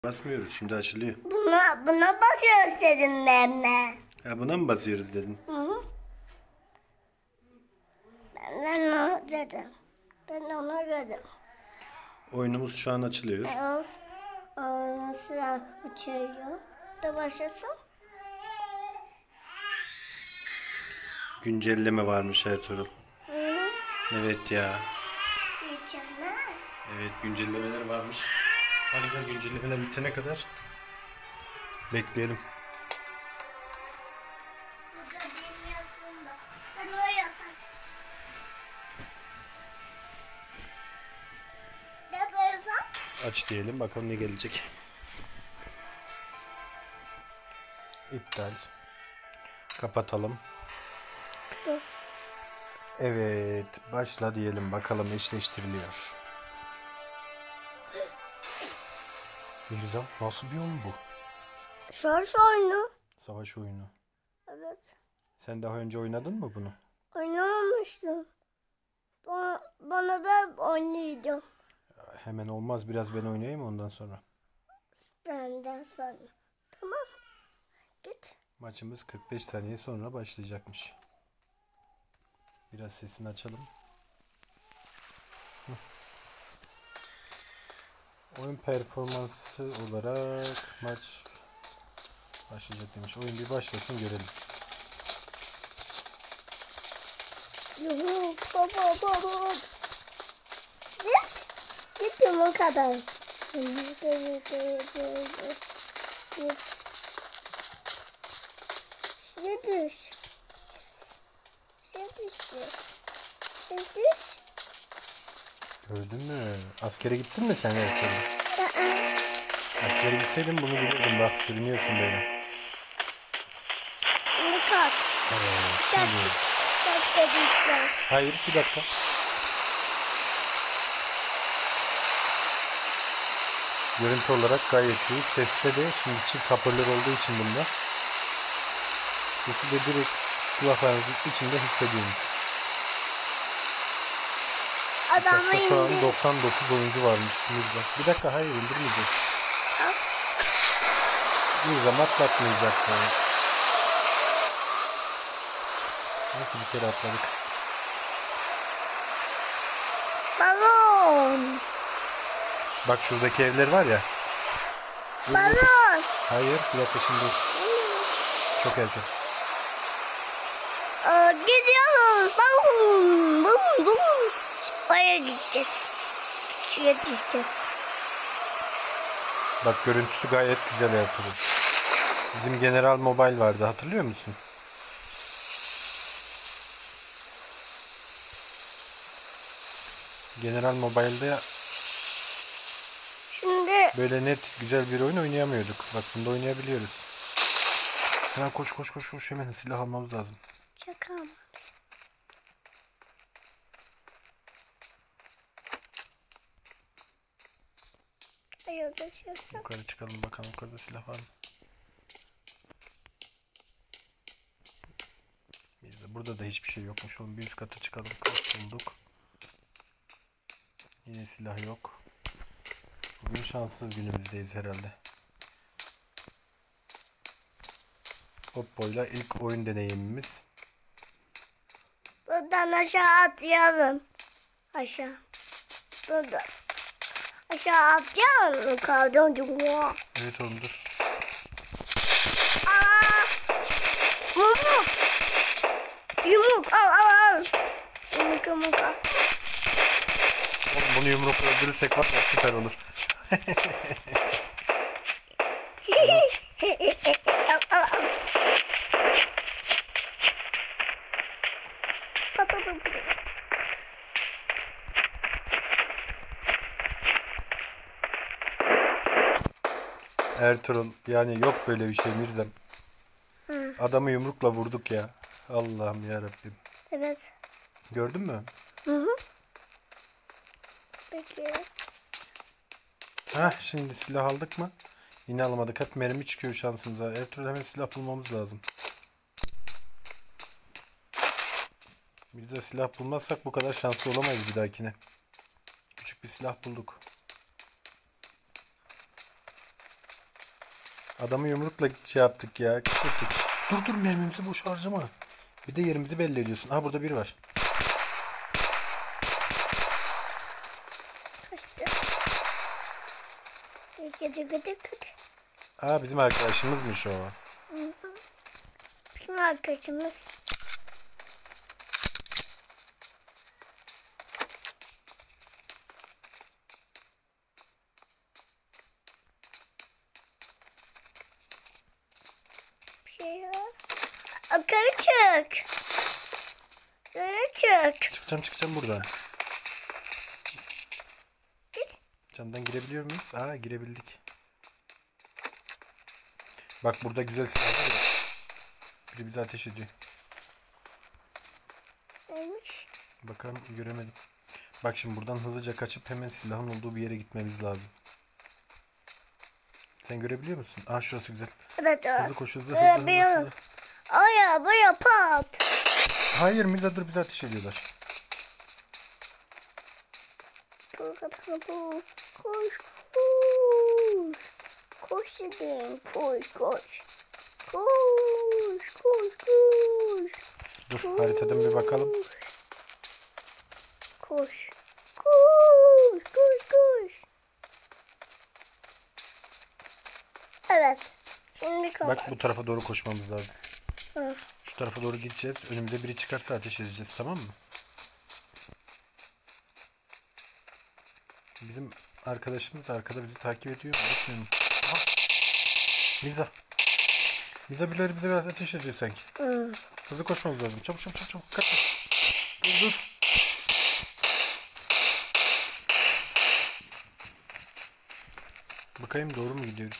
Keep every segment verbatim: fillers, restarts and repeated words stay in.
Basmıyoruz, şimdi açılıyor. Buna, buna basıyoruz dedim ben de. Ya buna mı basıyoruz dedin? Hı hı. Ben de onu dedim. Ben de onu dedim. Oyunumuz şu an açılıyor. Evet. Nasıl açıyor? Da başlasın. Güncelleme varmış Ertuğrul. Hı hı. Evet ya. Mükemmel. Evet, güncellemeler varmış. Hadi da güncellemeler bitene kadar bekleyelim. Bu da bilmiyorsun da. Sen oynasan. Ne koyuyorsan? Aç diyelim, bakalım ne gelecek. İptal. Kapatalım. Dur. Evet, başla diyelim, bakalım eşleştiriliyor. Mirza, nasıl bir oyun bu? Şarj oyunu. Savaş oyunu. Evet. Sen daha önce oynadın mı bunu? Oynamamıştım. Bana, bana ben oynayacağım. Hemen olmaz, biraz ben oynayayım ondan sonra. Benden sonra. Tamam. Git. Maçımız kırk beş saniye sonra başlayacakmış. Biraz sesini açalım. Hı. Oyun performansı olarak maç başlayacak demiş. Oyun bir başlasın görelim. Yuhu, baba baba. Git. Git yumur kadar. Git. Git. Şuraya düş. Şuraya düştü. Şuraya düş. Gördün mü? Askere gittin mi sen Ertuğrul? Aa, Askere gitseydin bunu bilirdim. Bak, sürünüyorsun böyle. Şimdi kalk. Evet, şimdi. Kalk dedikler. Hayır, bir dakika. Görüntü olarak gayet iyi. Seste de şimdi çift hoparlör olduğu için bunda. Sesi de direkt kulaklarınızın içinde hissediyorsunuz. Adamı Uçakta şu an indi. doksan dokuz oyuncu varmış Mirza. Bir dakika, hayır indirmeyeceğiz. Kalk. Mirza atlatmayacaktı. Neyse, bir kere atladık. Balon. Bak şuradaki evler var ya. Balon. Hayır, bir dakika şimdi. Çok erken. Aa, gidiyoruz. Balon. Balon. Balon. Oraya gideceğiz. Şuraya gideceğiz. Bak, görüntüsü gayet güzel Ertuğrul. Bizim General Mobile vardı, hatırlıyor musun? General Mobile'de Şimdi böyle net güzel bir oyun oynayamıyorduk. Bak, bunda oynayabiliyoruz. Hemen koş koş koş koş, hemen silah almamız lazım. çakalım. Hayır da şey. Yukarı çıkalım bakalım, yukarıda silah var mı? Bizde burada da hiçbir şey yokmuş. Oğlum, bir üst kata çıkalım. Kaç bulduk? Yine silah yok. Bugün şanssız günümüzdeyiz herhalde. Oppo'yla ilk oyun deneyimimiz. Buradan aşağı atlayalım. Aşağı. Buradan. Aşağı atlayalım. Kaldım cumhur. Evet oğlum, dur. Aa! Yumruk. Yumruk. Al al al. Yumruk yumruk al. Oğlum, bunu yumrukla öldürürsek var ya, süper olur. Al al al. Pa, pa, pa, pa. Ertuğrul, yani yok böyle bir şey Mirzam. Hı. Adamı yumrukla vurduk ya. Allah'ım yarabbim. Evet. Gördün mü? Hı hı. Peki. Hah, şimdi silah aldık mı? Yine alamadık. Hep mermi çıkıyor şansımıza. Ertuğrul, hemen silah bulmamız lazım. Mirza, silah bulmazsak bu kadar şanslı olamayız bir dahakine. Küçük bir silah bulduk. Adamı yumrukla şey yaptık ya. Kışırttık. Dur dur, mermimizi boş harcama. Bir de yerimizi belli ediyorsun. Aha, burada biri var. Kaçtı. Gıdı gıdı gıdı. Aa, bizim arkadaşımızmış o. Bizim arkadaşımız. Bir şey var. Yukarı çık. Yukarı çık. Çıkacağım çıkacağım buradan. Camdan girebiliyor muyuz? Aa, girebildik. Bak, burada güzel silah var ya. Biri bize ateş ediyor. Neymiş? Bakalım, göremedim. Bak şimdi buradan hızlıca kaçıp hemen silahın olduğu bir yere gitmemiz lazım. Sen görebiliyor musun? Aa, şurası güzel. Evet evet. Hızlı koş, hızlı hızlı hızlı. hızlı. Aya baya pat. Hayır Mirza, dur, bize ateş ediyorlar. Koş koş. Koş. Koş dedim. Koş koş. Koş koş koş. Dur, haritadan bir bakalım. Koş. Koş koş koş. Evet. Şimdi koş. Bak, bu tarafa doğru koşmamız lazım. Hı. Şu tarafa doğru gideceğiz. Önümüze biri çıkarsa ateş edeceğiz, tamam mı? Bizim arkadaşımız da arkada bizi takip ediyor. Bakmıyorum. Aha. Mirza. Mirza, birileri bize biraz ateş ediyor sanki. Hı. Hızlı koşmamız lazım. Çabuk çabuk çabuk çabuk. Kaçma. Dur dur. Bakayım, doğru mu gidiyoruz?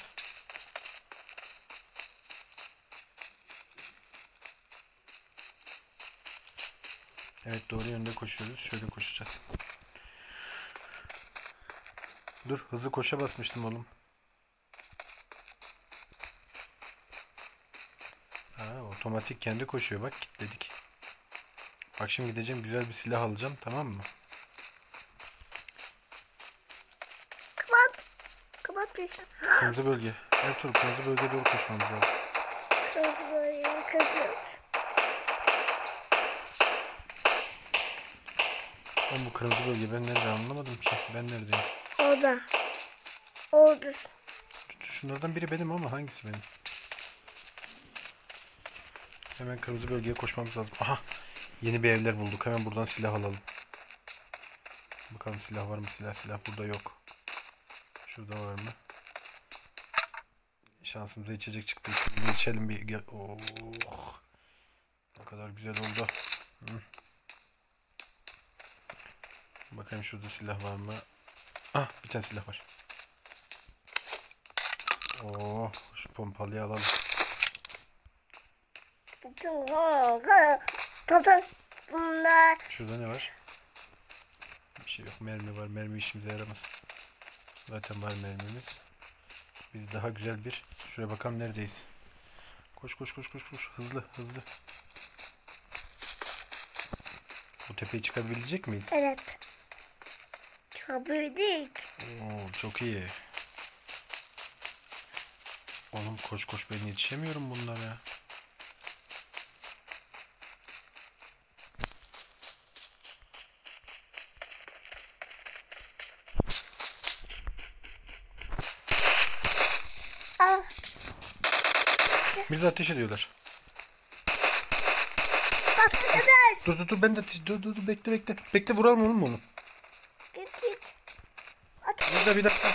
Evet, doğru yönde koşuyoruz. Şöyle koşacağız. Dur, hızlı koşa basmıştım oğlum. Aa, otomatik kendi koşuyor, bak, kilitledik. Bak şimdi gideceğim, güzel bir silah alacağım, tamam mı? Kapat. Kapat lütfen. Kırmızı bölge. Ertuğrul, kırmızı bölgeye doğru koşmamız lazım. Kız böyle kızım. Ben bu kırmızı bölge, ben nerede anlamadım ki. Ben neredeyim? Orada. Orada. Şunlardan biri benim ama hangisi benim? Hemen kırmızı bölgeye koşmamız lazım. Aha! Yeni bir evler bulduk. Hemen buradan silah alalım. Bakalım silah var mı? Silah silah burada yok. Şurada var mı? Şansımıza içecek çıktı. Şimdi içelim bir. Gel. Oh. Ne kadar güzel oldu. Hı. Bakayım şurada silah var mı? Ah, bir tane silah var. Oh, şu pompalıyı alalım. Bunlar. Şurada ne var? Bir şey yok. Mermi var. Mermi işimize yaramaz. Zaten var mermimiz. Biz daha güzel bir... Şuraya bakalım neredeyiz. Koş koş koş koş koş. Hızlı hızlı. Bu tepeye çıkabilecek miyiz? Evet. Çabuk. Oo, çok iyi. Oğlum koş koş, ben yetişemiyorum bunlara. Ah. Bizi ateş ediyorlar. Bak arkadaş. Dur dur dur, ben de ateş... Dur dur dur, bekle bekle. Bekle, vuralım oğlum onu. Git git. At. Bir dakika bir dakika.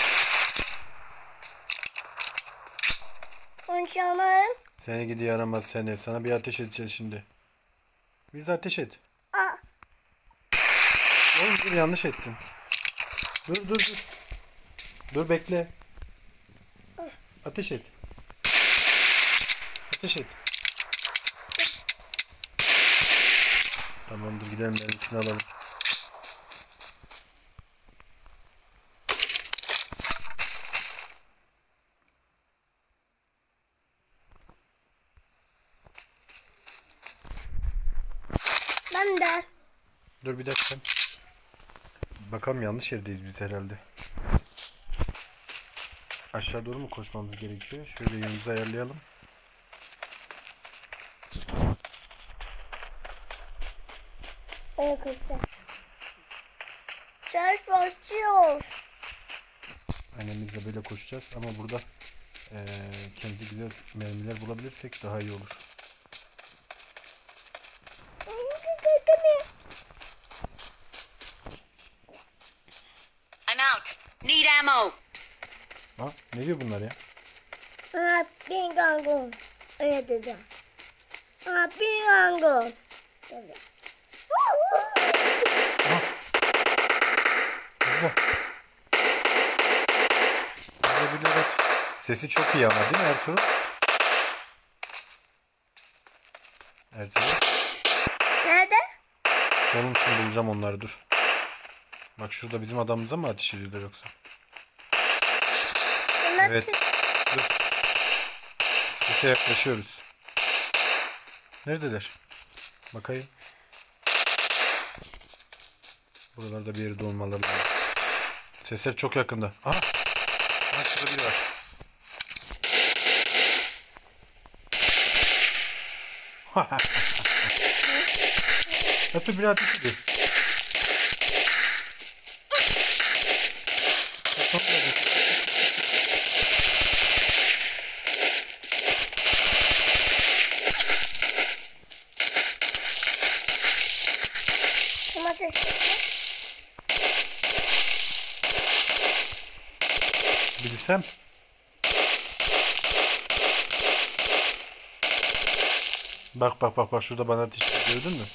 Konuşalım. Seni gidi yaramaz seni. Sana bir ateş edeceğiz şimdi. Biz de ateş et. Ah. Oğlum dur, yanlış ettin. Dur dur dur. Dur bekle. Ateş et. Ateş et. Tamamdır, gidelim, mermisini alalım. Ben de. Dur bir dakika. Bakalım, yanlış yerdeyiz biz herhalde. aşağı doğru mu koşmamız gerekiyor? Şöyle yönümüzü ayarlayalım. Öyle koşacağız. Ses başlıyor. Aynen biz de böyle koşacağız ama burada eee kendi güzel mermiler bulabilirsek daha iyi olur. I'm out. Need ammo. Ha, ne diyor bunlar ya? Aa, bingo. Öyle dedi. Aa, bingo. Dedi. Ha. Güzel. Bize bir evet. Sesi çok iyi ama değil mi Ertuğrul? Ertuğrul. Nerede? Oğlum şimdi bulacağım onları dur. Bak şurada bizim adamımıza mı ateş ediyorlar yoksa? Evet. Dur. Sese yaklaşıyoruz. Neredeler? Bakayım. Buralarda bir yerde olmaları lazım. Sesler çok yakında. Aha. Aha şurada biri var. Hatta bir ateş ediyor. Kim ateş etti? Bilsem. Bak bak bak bak şurada bana ateş ediyor, gördün mü?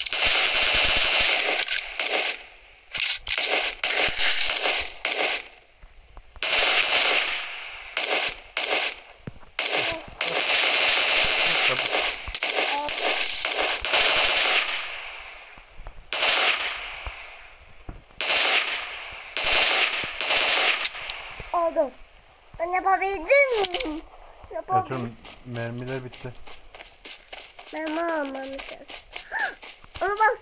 Oldu. Ben yapabildim. Yapabildim. Ertuğrul mermiler bitti. Ben almamışım. Onu bas.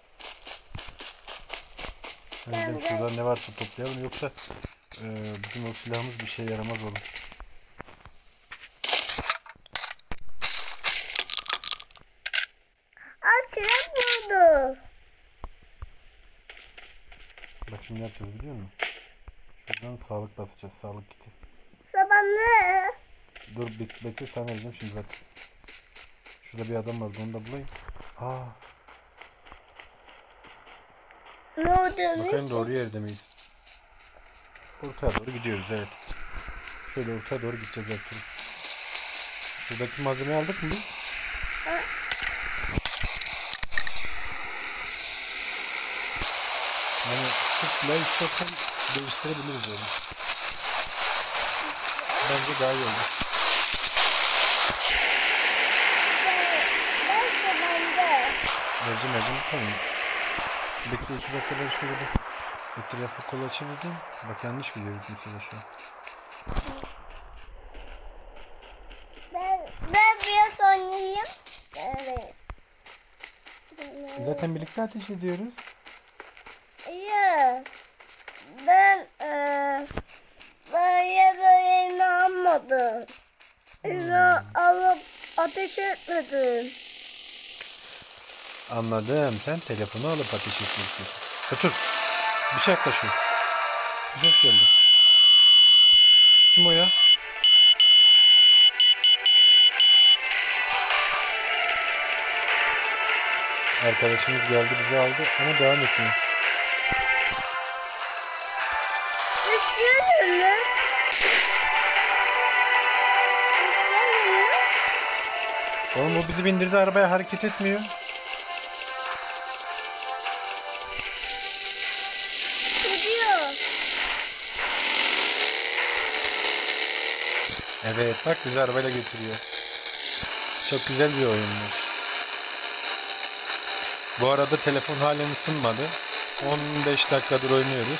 Önce Ben de- şurada ne varsa toplayalım yoksa e, bizim o silahımız bir şey yaramaz olur. Aa, silah buldu. Bak şimdi ne yapacağız biliyor musun? Şuradan sağlık basacağız, sağlık kiti. Sabahlı. Dur bek bekle sana vereceğim şimdi zaten. Şurada bir adam vardı, onu da bulayım. Aa, Ne oldu? bakayım doğru yerde miyiz? Ortaya doğru gidiyoruz, evet. Şöyle ortaya doğru gideceğiz Ertuğrul. Şuradaki malzemeyi aldık mı biz? Ha. Yani şu silahı istersen değiştirebiliriz onu. Bence daha iyi olur. Belki bende. Vereceğim vereceğim tamam. Bekle iki dakika ben şöyle bir etrafı kolaçan edeyim. Bak yanlış biliyoruz mesela şu an. Ben, ben biraz oynayayım. Evet. Zaten birlikte ateş ediyoruz. Ya ben eee böyle böyle almadım. Öyle alıp ateş etmedim. Anladım. Sen telefonu alıp ateş etmek istiyorsun. Otur. Bir şey yaklaşıyor. Bir ses geldi. Kim o ya? Arkadaşımız geldi bizi aldı ama devam etmiyor. İstiyorum mu? İstiyorum mu? Oğlum o bizi bindirdi arabaya, hareket etmiyor. Gidiyor. Evet bak bizi arabayla götürüyor. Çok güzel bir oyunmuş. Bu arada telefon halen ısınmadı. on beş dakikadır oynuyoruz.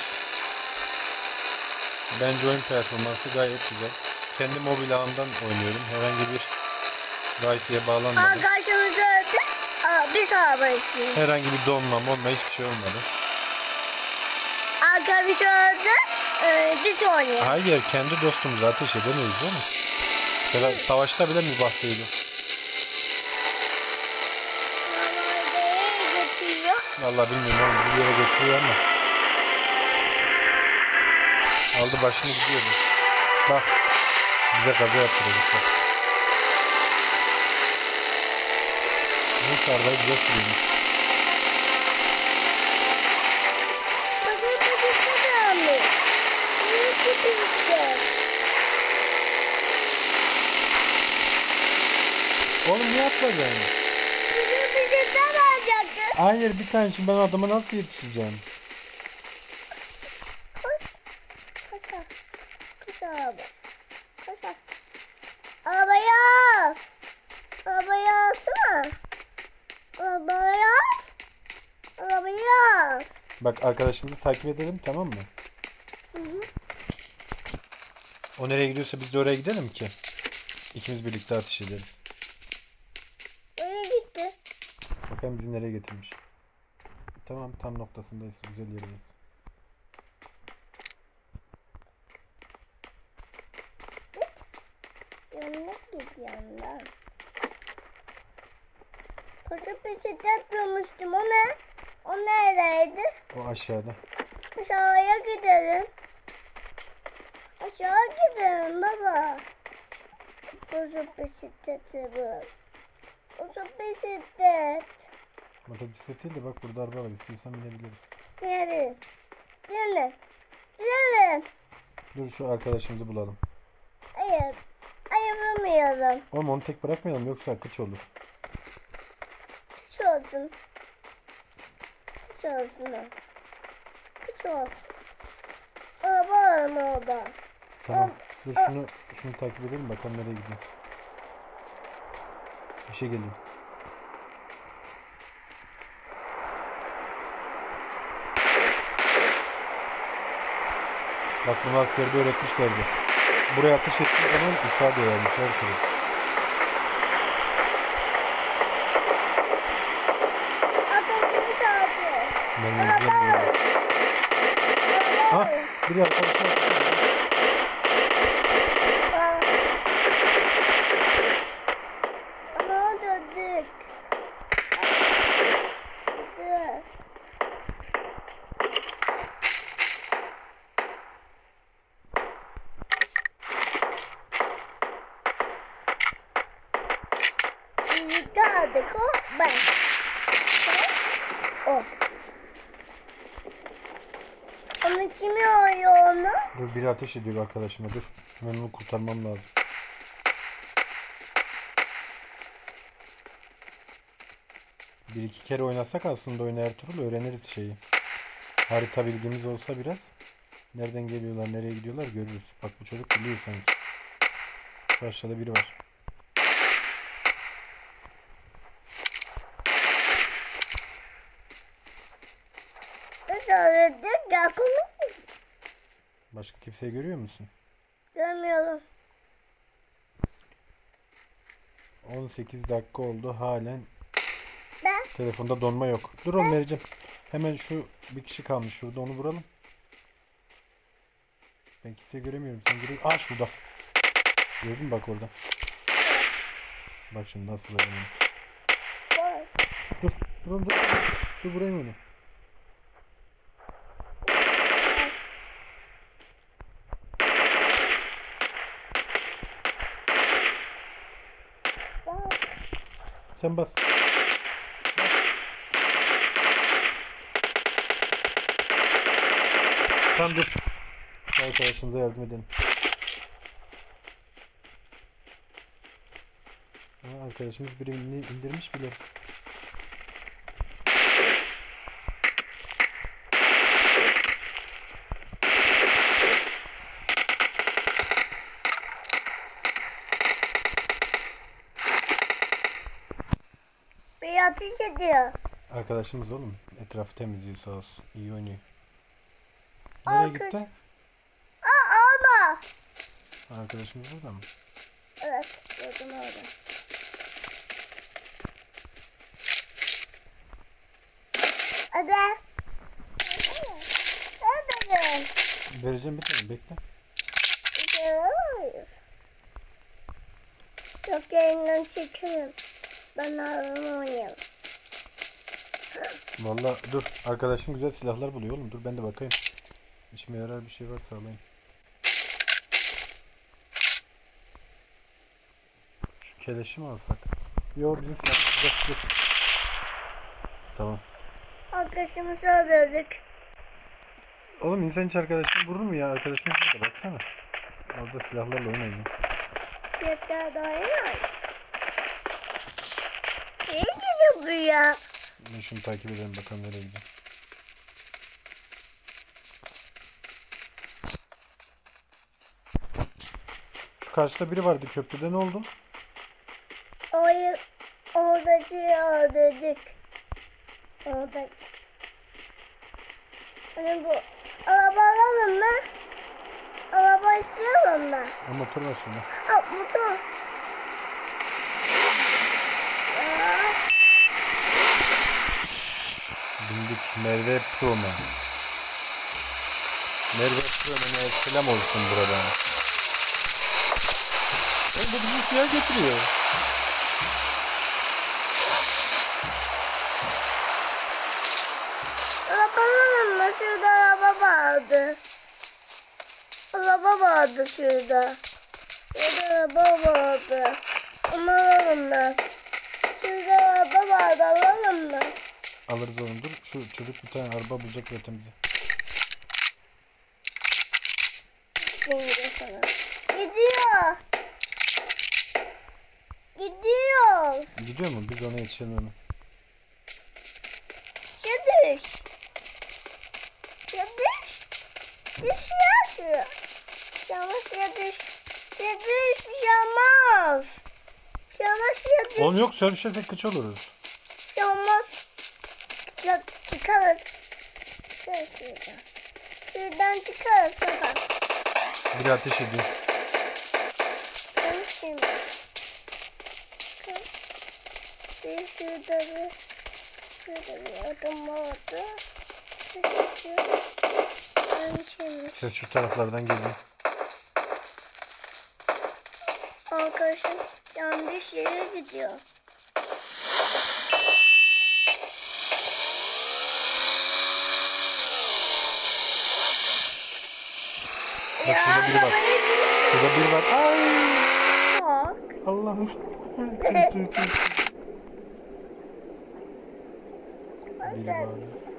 Bence oyun performansı gayet güzel. Kendi mobil ağımdan oynuyorum. Herhangi bir Wi-Fi'ye bağlanmadım. Arkadaşımız öldü. Aa, biz araba istiyoruz. Herhangi bir donma monma hiçbir şey olmadı. arkadaş oldu. Ee, biz oynayalım. Hayır, kendi dostumuza ateş edemeyiz oğlum. Mesela savaşta bile mübah değil. Nereye götürüyor? Vallahi bilmiyorum oğlum, bir yere götürüyor ama. Aldı başını gidiyordu. Bak. Bize kaza yaptıracak bak. Neyse arabayı güzel sürüyormuş. Bakın bakın kadarmış. Nereye götürecek? Oğlum niye atlayacaksın? Bizi bizi de alacaktı. Hayır, bir tane şimdi ben adama nasıl yetişeceğim? Koş. Koş. Koş araba. Koş. Arabayı al. Arabayı alsana. Arabayı al. Arabayı al. Bak arkadaşımızı takip edelim, tamam mı? Hı hı. O nereye gidiyorsa biz de oraya gidelim ki. İkimiz birlikte ateş ederiz. Oraya gitti. Bakalım bizi nereye getirmiş. Tamam, tam noktasındayız. Güzel yerdeyiz. Yanına git yanından. Koşup bisiklet görmüştüm. O ne? O neredeydi? O aşağıda. Aşağıya gidelim. Aşağı gidelim baba. Koşup bisikleti bu. Koşup bisiklet. Motosiklet değil de bak burada araba var. İstiyorsan binebiliriz. Gidelim. Gidelim. Gidelim. Dur şu arkadaşımızı bulalım. Hayır. Ayıramayalım. Oğlum onu tek bırakmayalım yoksa kıç olur. Kıç olsun. Kıç olsun o. Kıç olsun. Araba alalım orada. Tamam. Dur şunu şunu takip edelim bakalım nereye gidiyor. Bir şey geliyor. Bak bunu askerde öğretmişlerdi. Buraya ateş ettiği zaman uçağa değermiş her türlü. Atatürk'ü kaldı. Ben izlemiyorum. Ha, biri arkadaşına ateş ediyor. Ama döndük. Dur. Birlikte aldık o ben. O. Onu kim yoruyor onu? Dur biri ateş ediyor arkadaşıma dur. Ben onu kurtarmam lazım. Bir iki kere oynasak aslında oyunu Ertuğrul öğreniriz şeyi. Harita bilgimiz olsa biraz. Nereden geliyorlar, nereye gidiyorlar görürüz. Bak bu çocuk biliyor sanki. Şu aşağıda biri var. Ne söyledik? Yakınlık mı? Başka kimseyi görüyor musun? Görmüyorum. on sekiz dakika oldu halen Ben telefonda donma yok. Dur onu vereceğim. Hemen şu bir kişi kalmış şurada onu vuralım. Ben kimseyi göremiyorum. Sen görüyor. Aa şurada. Gördün mü bak orada. Bak şimdi nasıl vuracağım onu. var. Dur. Dur oğlum, dur. Dur vurayım onu. Bak. Sen bas. Tamam dur. Arkadaşımıza yardım edelim. Aa, arkadaşımız birini indirmiş bile. Bir ateş ediyor. Arkadaşımız oğlum. Etrafı temizliyor sağ olsun. İyi oynuyor. Nereye Arkadaş- gitti? Aa alma. Arkadaşımız burada mı? Evet. Gördüm orada. Hadi. Hadi. misin? Vereceğim bir tane, bekle. Hayır. Yok yayından çekelim. Ben arama oynayalım. Vallahi dur, arkadaşım güzel silahlar buluyor oğlum, dur ben de bakayım. İşime yarar bir şey varsa alayım. Şu keleşi mi alsak? Yo, bizim silahımız güzel. Dur. Tamam. Arkadaşımızı öldürdük. Oğlum insan hiç arkadaşını vurur mu ya? Arkadaşımız burada, baksana. Orada silahlarla oynayın. Yeter dayanır. Ne gidiyor bu ya? Ben şunu takip edelim, bakalım nereye gidiyor. Şu karşıda biri vardı köprüde, ne oldu? Orayı, oradaki öldürdük. Oradaki. Hani bu araba alalım mı? Araba istiyorum ben. Ha, motor var şurada. Al motor. Aa, Bindik Merve Pro'na. Merve Pro'na selam olsun buradan. Oğlum bu bizi suya getiriyor. araba alalım mı? Şurada araba vardı. Araba vardı şurada. Şurada araba vardı. Onu alalım mı? Şurada araba vardı, alalım mı? Alırız oğlum, dur. Şu çocuk bir tane araba bulacak zaten bize. Gidiyor sana. Gidiyor. Gidiyor. Gidiyor mu? Biz ona yetişelim hemen. Ya düş. Ya düş. Düş ya şu. Yavaş ya düş. Ya düş, bir şey olmaz. Bir şey olmaz ya düş. Oğlum yok, suya düşersek kıç oluruz. Bir şey olmaz. Çık, çıkarız. Şöyle şuradan. Şuradan çıkarız baba. Biri ateş ediyor. Ben şimdi. Bir şurada bir. Şurada bir adım vardı. Şurada. Ben şimdi. Ses şu taraflardan geliyor. Arkadaşım yanlış yere gidiyor. Bak şurada biri var. Şurada biri var. Ay! Bak. Allah'ım. Çık çık çık. Biri var.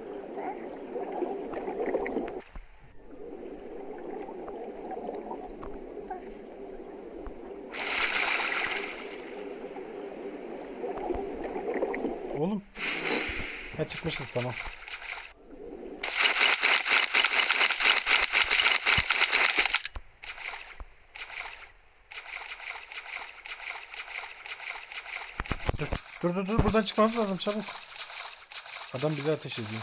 Oğlum. Ha, çıkmışız, tamam. Dur dur dur, dur. Buradan çıkmamız lazım, çabuk. Adam bize ateş ediyor.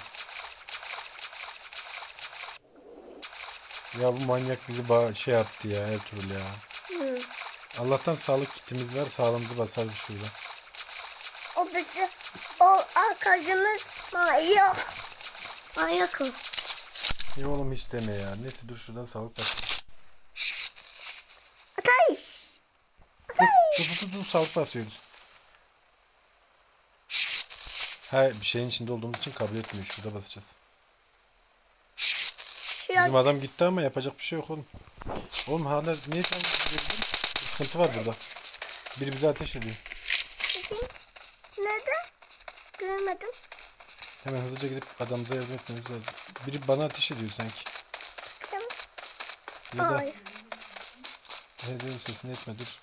Ya bu manyak bizi ba- şey yaptı ya Ertuğrul ya. Hı. Allah'tan sağlık kitimiz var, sağlığımızı basarız şurada. O bizi, o arkadaşımız manyak. Manyak o. Ya oğlum hiç deme ya. Neyse dur, şuradan sağlık bas. Ateş. Dur dur dur, dur sağlık basıyoruz. Ha, bir şeyin içinde olduğumuz için kabul etmiyor. Şurada basacağız. Şurada. Bizim adam gitti ama yapacak bir şey yok oğlum. Oğlum hala niye kendisi girdin? Bir sıkıntı var burada. Biri bize ateş ediyor. Neden? Görmedim. Hemen hızlıca gidip adamıza yardım etmemiz lazım. Biri bana ateş ediyor sanki. Tamam. Ya da Hayır. ne diyorum, sesini etme, dur.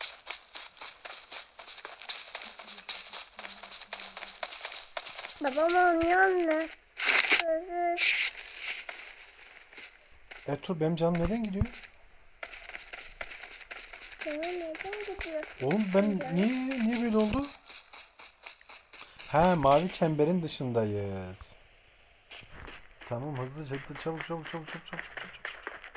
Babam oynuyor ne? Özür. Ertuğrul, benim canım neden gidiyor? Tamam, neden gidiyor? Oğlum ben niye niye böyle oldu? Ha, mavi çemberin dışındayız. Tamam, hızlı çabuk çabuk çabuk çabuk çabuk çabuk çabuk.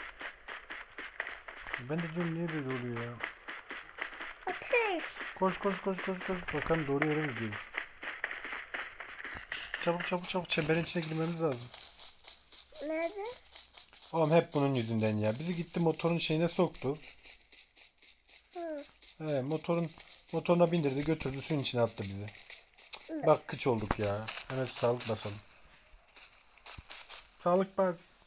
Ben de diyorum niye böyle oluyor ya? Ateş. Koş koş koş koş koş. Bakalım doğru yere mi gidiyoruz? Çabuk çabuk çabuk, çemberin içine girmemiz lazım. Nerede? Oğlum hep bunun yüzünden ya. Bizi gitti motorun şeyine soktu. Hı. He, motorun motoruna bindirdi, götürdü, suyun içine attı bizi. Bak kıç olduk ya. Hemen sağlık basalım. Sağlık bas.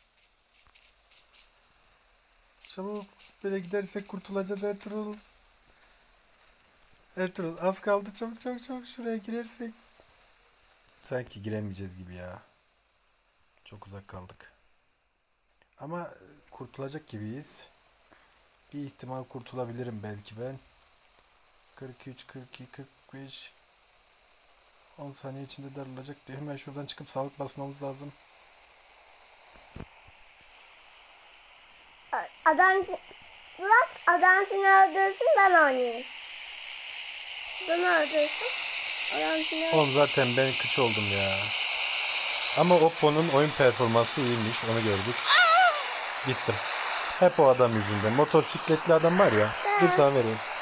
Çabuk. Böyle gidersek kurtulacağız Ertuğrul. Ertuğrul az kaldı. Çabuk çabuk çabuk şuraya girersek. Sanki giremeyeceğiz gibi ya. Çok uzak kaldık. Ama kurtulacak gibiyiz. Bir ihtimal kurtulabilirim belki ben. kırk üç, kırk iki, kırk beş on saniye içinde darılacak diye hemen şuradan çıkıp sağlık basmamız lazım. Adam bak adam seni öldürsün ben oynayayım. Adam öldürsün. Adam seni öldürsün. Oğlum zaten ben kıç oldum ya. Ama Oppo'nun oyun performansı iyiymiş, onu gördük. Gittim. Hep o adam yüzünden. Motosikletli adam var ya. Bir sağ vereyim.